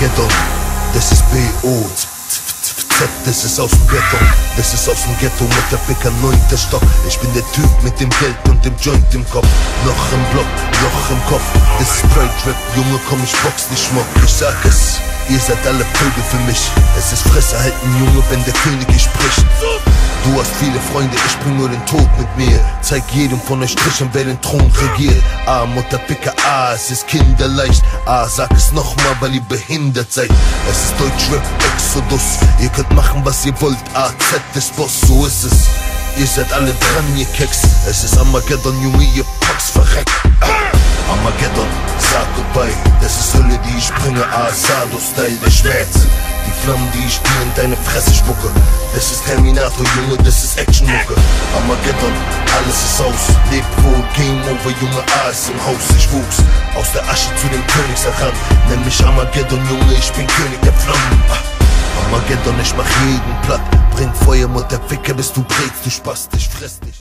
Armageddon, das ist B.O. Das ist aus dem Ghetto, das ist aus dem Ghetto mit der Picker 9. Stock. Ich bin der Typ mit dem Geld und dem Joint im Kopf. Loch im Block, Loch im Kopf. Das ist Sprite Rap, Junge, komm, ich box dich Schmuck. Ich sag es, ihr seid alle Vögel für mich. Es ist Fresse halten, Junge, wenn der König spricht. Du hast viele Freunde, ich bring nur den Tod mit mir. Zeig jedem von euch Strichen, wer den Thron regiert. Mutterpicker, es ist kinderleicht. Sag es nochmal, weil ihr behindert seid. Es ist Deutschrap Exodus. Ihr könnt machen, was ihr wollt. AZ ist Boss, so ist es. Ihr seid alle dran, ihr Keks. Es ist Armageddon, Junge, ihr Pox verreckt. Armageddon, sag goodbye. Das ist Hölle, die ich bringe. Asado-Style, der Schmerz. Die Flammen, die ich dir in deine Fresse spucke. Das ist Terminator, Junge, das ist Action-Mucke. Armageddon, alles ist aus. Lebt wohl, Game Over, Junge, ist im Haus. Ich wuchs aus der Asche zu dem Königs heran. Nenn mich Armageddon, Junge, ich bin König der Flammen. Armageddon, ich mach jeden platt. Bring Feuer, Mutterficker, bis du brätst, du Spast, ich fress dich.